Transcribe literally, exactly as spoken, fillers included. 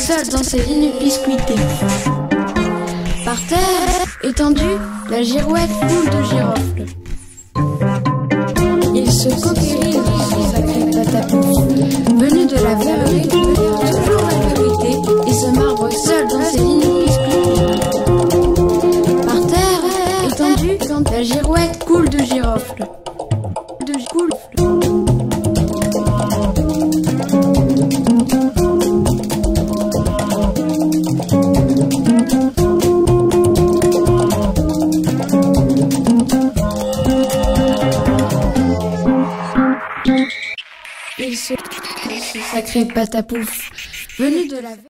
seul dans ses lignes biscuitées. Par terre, étendue, la girouette coule de girofle. Il se coquérit dans sacré patapouf. Venu de la verrerie, toujours la vérité, et se marbre seul dans ses lignes biscuitées. Par terre, étendue, la girouette coule de girofle. De coule. Il se... Sacré patapouf, venu de la...